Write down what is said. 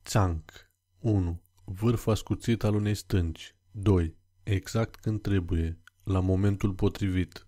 Țanc. 1. Vârf ascuțit al unei stânci. 2. Exact când trebuie, la momentul potrivit.